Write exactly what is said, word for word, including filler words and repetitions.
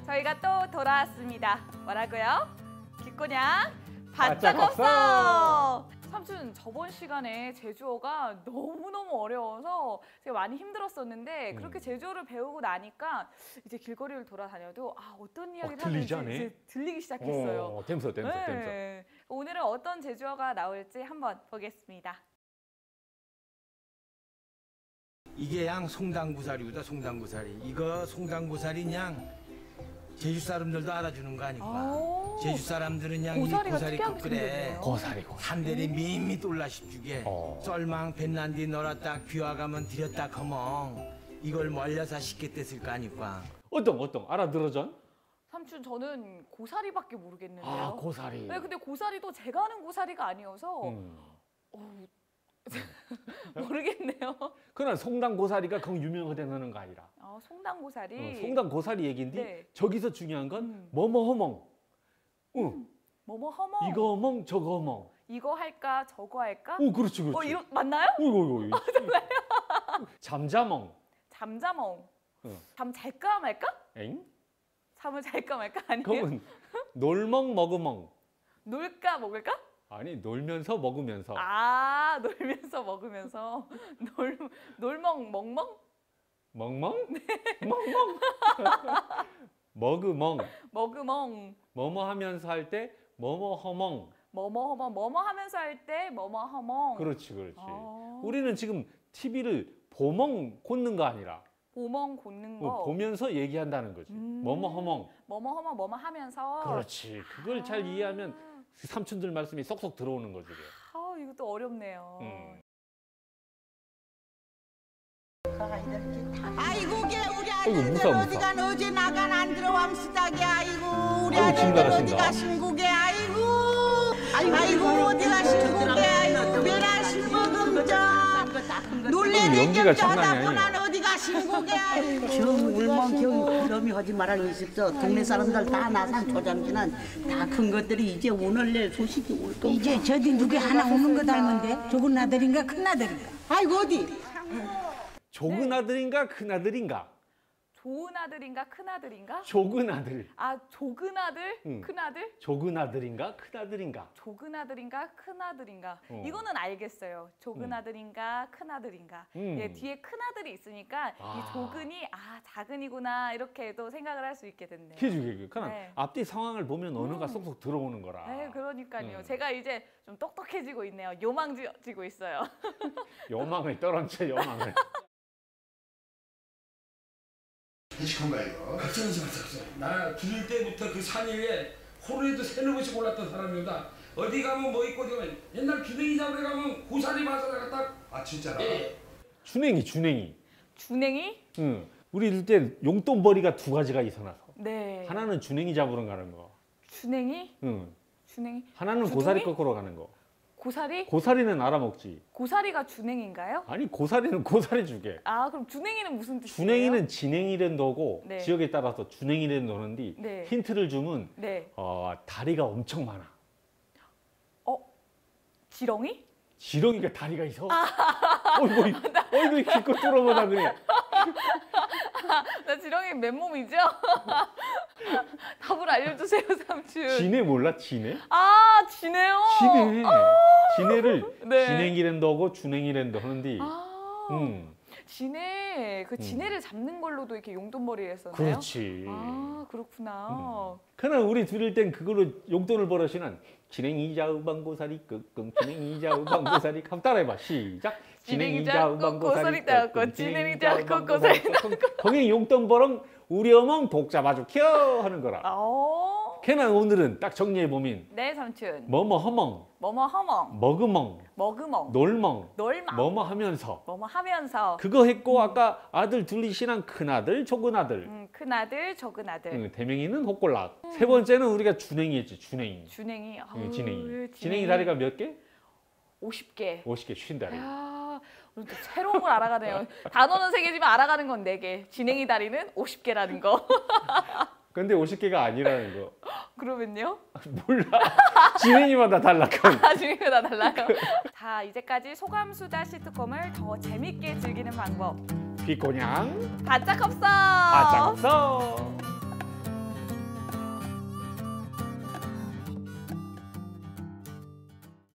저희가 또 돌아왔습니다. 뭐라고요? 귓고냥 바짝 없어! 삼촌, 저번 시간에 제주어가 너무너무 어려워서 제가 많이 힘들었었는데 음. 그렇게 제주어를 배우고 나니까 이제 길거리를 돌아다녀도 아, 어떤 이야기를 어, 들리지 하는지 않아? 이제 들리기 시작했어요. 어, 댐서, 댐서, 네. 댐서. 오늘은 어떤 제주어가 나올지 한번 보겠습니다. 이게 양 송당구사리보다 송당구사리. 이거 송당구사리 양 제주 사람들도 알아주는 거 아니고. 제주 사람들은 양 이 고사리 꺾으래. 고사리, 고사리. 산대리 밋밋 올라 십주게. 어. 썰망 뱃난디 놀았다 귀화가면 들였다 커멍. 이걸 멀려서 쉽게 뗐을 거 아니까. 어떤 어떤 알아들어전? 삼촌, 저는 고사리밖에 모르겠는데요. 아, 고사리. 네, 근데 고사리도 제가 아는 고사리가 아니어서 음. 어, 모르겠네요. 그러나 송당 고사리가 그 유명하다는 거 아니라. 아, 송당 고사리. 어, 송당 고사리 얘긴데 네. 저기서 중요한 건 음. 뭐뭐 허멍. 응. 음. 뭐뭐 허멍. 이거 멍 저거 멍. 이거 할까 저거 할까? 오, 그렇지, 그렇지. 어, 이거 맞나요? 이거 이거. 잠자멍. 잠자멍. 응. 잠 잘까 말까? 엥? 잠을 잘까 말까 아니에요? 그건 놀멍 먹으멍. 놀까 먹을까? 아니, 놀면서 먹으면서. 아, 놀면서 먹으면서 놀 놀멍 먹멍? 멍멍? 네. 멍멍. 먹으멍. 먹으멍. 뭐뭐 하면서 할 때 뭐뭐 허멍. 뭐뭐 허멍. 뭐뭐 하면서 할 때 뭐뭐 허멍. 그렇지, 그렇지. 아. 우리는 지금 티비를 보멍 곤는 거 아니라 보멍 곤는 거. 어, 보면서 얘기한다는 거지. 음. 뭐뭐 허멍. 뭐뭐 허멍 뭐뭐 하면서. 그렇지. 그걸 잘 아. 이해하면 삼촌들 말씀이 쏙쏙 들어오는 거지. 아, 이것도 어렵네요. 음. 아이고 걔 우리 아이고, 아들들 무서워, 어디 간 어제 나간 안 들어왔다게. 아이고 우리 아이고, 짐 아들들 어디 나가신다. 가신 고게. 아이고 아이고 어디 가신 고게. 아이고 배라신 거금정 놀래는 연기가 점 장난이 아니에요. 난 어디 가신 고게. 저 울멍경 그놈이 하지 말할 일 있어. 동네 사람들 다 나산 조장지는 다 큰 것들이 이제 오늘 내일 소식이 올 거. 이제 저기 누구 하나 오는 거 닮은데? 조금 아들인가 큰 아들인가? 아이고 어디 조근 아들인가 큰 아들인가? 좋은 아들인가 큰 아들인가? 조근 아들. 아, 조근 아들? 응. 큰 아들? 조근 아들인가 큰 아들인가? 조근 아들인가 큰 아들인가? 어. 이거는 알겠어요. 조근 음. 아들인가 큰 아들인가? 음. 예, 뒤에 큰 아들이 있으니까 아. 이 조근이 아, 작은이구나 이렇게도 생각을 할 수 있게 됐네요. 해주게. 그러나 네. 앞뒤 상황을 보면 언어가 음. 쏙쏙 들어오는 거라. 네, 그러니까요. 음. 제가 이제 좀 똑똑해지고 있네요. 요망지고 있어요. 요망을 떨어져 요망을. 무식한 거야 이거. 걱정하지 마세요. 나 길 때부터 그 산 위에 호루에도 세네 번씩 올랐던 사람입니다. 어디 가면 뭐 있고 어디 가면 옛날 주댕이 잡으러 가면 고사리 봐서 나갔다. 아 진짜라? 예. 준행이 준행이. 준행이? 응. 우리 이럴 때 용돈벌이가 두 가지가 있어나서. 네. 하나는 준행이 잡으러 가는 거. 준행이? 응. 준행이? 하나는 주둥이? 고사리 꺾으러 가는 거. 고사리? 고사리는 알아먹지. 고사리가 준행인가요? 아니 고사리는 고사리 주게. 아, 그럼 준행이는 무슨 뜻이에요? 준행이는 진행이란 도고 네. 지역에 따라서 준행이란 도는데 네. 힌트를 주면 네. 어, 다리가 엄청 많아. 어? 지렁이? 지렁이가 다리가 있어? 어이구, 어이구, 기껏 뚫어보다 그래. 나 지렁이 맨몸이죠? 답을 알려주세요, 삼촌. 지네 몰라? 지네? 아, 지네요? 지네. 지네를 네. 진행이랜도하고 준행이랜도 하는데 아, 음. 지네. 그 음. 지네를 잡는 걸로도 이렇게 용돈벌이를 했었나요? 그렇지. 아, 그렇구나. 음. 그러나 우리 둘일 땐 그걸로 용돈을 벌어시는 진행이자 우방고사리 끙끙 진행이자 우방고사리 한번 따라해봐. 시작. 진행이자 우방고사리 따고 진행이자 우방고사리 따고 거기 용돈 벌어 우리 어멍 독 잡아줘 켜 하는 거라. 어. 걔는 오늘은 딱 정리해보면 네, 삼촌. 뭐뭐 허멍 뭐뭐 허멍, 먹으멍 먹으멍, 놀멍 놀망, 뭐뭐 하면서 뭐뭐 하면서. 그거 했고 아까 아들 둘이시랑 큰아들 조근아들 음, 큰 아들, 적은 아들. 응, 대명이는 호꼴락 세 번째는 우리가 준행이 했지 준행이 준행이. 응, 아우, 진행이 진행이 다리가 몇 개? 오십 개. 오십 개 쉰 다리. 야, 오늘 또 새로운 걸 알아가네요. 단어는 세 개지만 알아가는 건 네 개. 진행이 다리는 오십 개라는 거. 근데 오십 개가 아니라는 거. 그러면요? 몰라. 진행이마다 달라. 아, 중요가 다 달라요. 자, 이제까지 소감수다 시트콤을 더 재밌게 즐기는 방법. 귓고냥 바짝 없어. 바짝 없어.